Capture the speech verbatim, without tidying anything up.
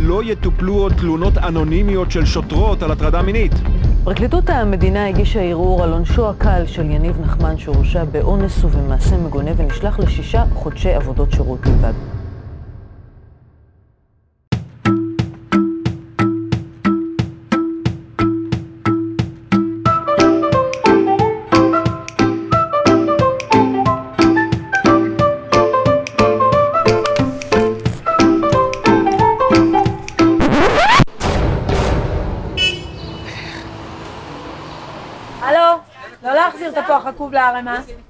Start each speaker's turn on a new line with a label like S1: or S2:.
S1: לא יטופלו עוד תלונות אנונימיות של שוטרות על הטרדה מינית.
S2: פרקליטות המדינה הגישה ערעור על עונשו הקל של יניב נחמן שהורשע באונס ובמעשה מגונה ונשלח לשישה חודשי עבודות שירות בלבד.
S3: הלו, לא להחזיר את הפוח עקוב לערמה.